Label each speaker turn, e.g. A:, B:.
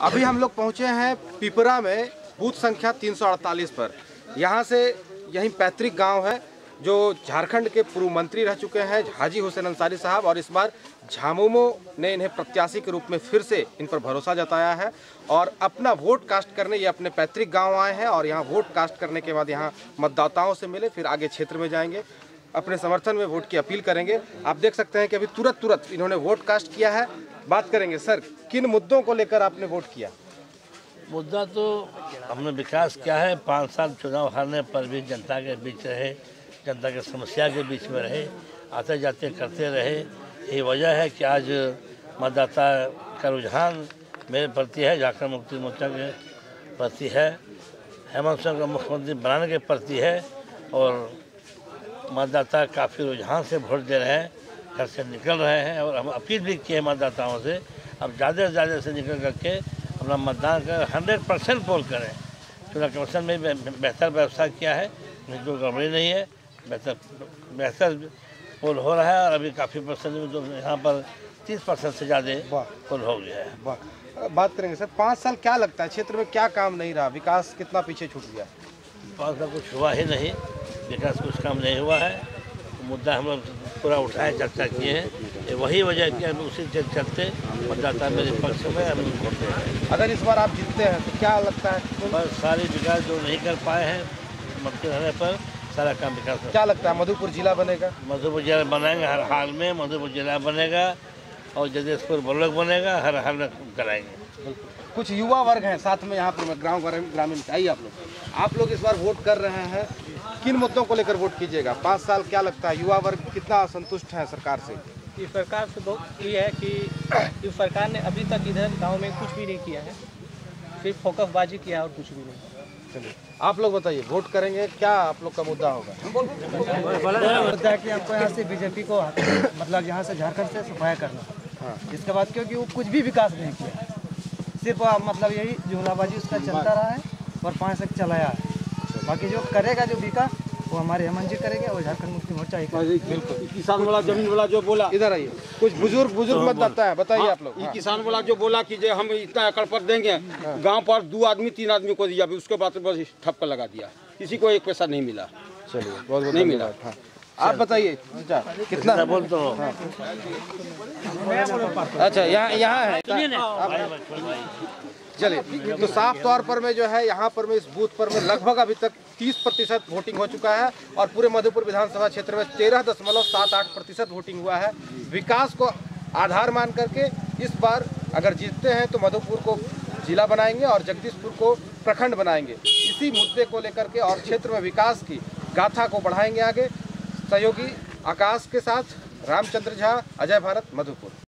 A: अभी हम लोग पहुंचे हैं पिपरा में बूथ संख्या 348 पर। यहाँ से यही पैतृक गांव है जो झारखंड के पूर्व मंत्री रह चुके हैं हाजी हुसैन अंसारी साहब, और इस बार झामुमो ने इन्हें प्रत्याशी के रूप में फिर से इन पर भरोसा जताया है और अपना वोट कास्ट करने ये अपने पैतृक गांव आए हैं। और यहाँ वोट कास्ट करने के बाद यहाँ मतदाताओं से मिले, फिर आगे क्षेत्र में जाएंगे, अपने समर्थन में वोट की अपील करेंगे। आप देख सकते हैं कि अभी तुरंत इन्होंने वोट कास्ट किया है। बात करेंगे, सर किन मुद्दों को लेकर आपने वोट किया?
B: मुद्दा तो हमने विकास किया है। 5 साल चुनाव हारने पर भी जनता के बीच रहे, जनता के समस्या के बीच में रहे, आते जाते करते रहे। यही वजह है कि आज मतदाता का रुझान मेरे प्रति है, झारखंड मुक्ति मोर्चा के प्रति है, हेमंत सोरेन को मुख्यमंत्री बनाने के प्रति है। और मतदाता काफ़ी रुझान से वोट दे रहे हैं, घर से निकल रहे हैं। और हम अपील भी किए मतदाताओं से अब ज़्यादा से ज़्यादा से निकल करके अपना मतदान कर 100% पोल करें। चुनाव कमीशन में बेहतर व्यवस्था किया है, कोई गड़बड़ी नहीं है, बेहतर पोल हो रहा है। और अभी काफ़ी परसेंट में तो यहाँ पर 30% से ज़्यादा पोल हो गया है।
A: बात करेंगे सर, 5 साल क्या लगता है क्षेत्र में क्या काम नहीं रहा, विकास कितना पीछे छूट गया?
B: 5 साल कुछ हुआ ही नहीं, विकास कुछ काम नहीं हुआ है। मुद्दा हम लोग पूरा उठाए, चर्चा किए हैं। वही वजह कि हम उसी के चलते मतदाता मेरे पक्ष में हम वोट हैं।
A: अगर इस बार आप जीतते हैं तो क्या लगता है?
B: बस सारी विकास जो नहीं कर पाए हैं मंत्री रहने पर सारा काम विकास।
A: क्या लगता है मधुपुर जिला बनेगा?
B: मधुपुर जिला बनाएंगे, हर हाल में मधुपुर जिला बनेगा और जगदीशपुर ब्लॉक बनेगा, हर हाल में कराएंगे।
A: कुछ युवा वर्ग हैं साथ में यहाँ पर, ग्रामीण आइए आप लोग इस बार वोट कर रहे हैं, किन मुद्दों को लेकर वोट कीजिएगा? 5 साल क्या लगता है युवा वर्ग कितना असंतुष्ट है सरकार से?
C: इस सरकार से बहुत ये है कि इस सरकार ने अभी तक इधर गांव में कुछ भी नहीं किया है, सिर्फ फोकसबाजी किया है और कुछ भी नहीं।
A: चलिए आप लोग बताइए, वोट करेंगे, क्या आप लोग का मुद्दा होगा?
D: मुद्दा है कि हमको यहाँ से बीजेपी को मतलब यहाँ से झारखंड से सफाया करना। हाँ। इसके बाद क्योंकि वो कुछ भी विकास नहीं किया, सिर्फ मतलब यही जुमलाबाजी उसका चलता रहा है और 5 तक चलाया है। बाकी जो करेगा जो विकास वो हमारे हेमंत जी करेंगे और झारखंड मुक्ति मोर्चा ही करेगा।
A: बिल्कुल। किसान वाला जमीन वाला जो बोला, इधर आइए, कुछ बुजुर्ग मतदाता है, बताइए आप लोग।
E: किसान वाला जो बोला कि जो हम इतना एकड़ पर देंगे, गांव पर 2 आदमी 3 आदमी को दिया, उसके बाद बस ठप्पा लगा दिया, किसी को 1 पैसा नहीं मिला।
A: चलिए बहुत नहीं मिला। हाँ। आप बताइए कितना बोलते हो? हाँ। अच्छा यहाँ है। चलिए तो साफ तौर पर मैं जो है यहाँ पर मैं इस बूथ पर में लगभग अभी तक 30% वोटिंग हो चुका है और पूरे मधुपुर विधानसभा क्षेत्र में 13.78% वोटिंग हुआ है। विकास को आधार मान करके इस बार अगर जीतते हैं तो मधुपुर को जिला बनाएंगे और जगदीशपुर को प्रखंड बनाएंगे। इसी मुद्दे को लेकर के और क्षेत्र में विकास की गाथा को बढ़ाएंगे आगे। सहयोगी आकाश के साथ रामचंद्र झा, अजय भारत, मधुपुर।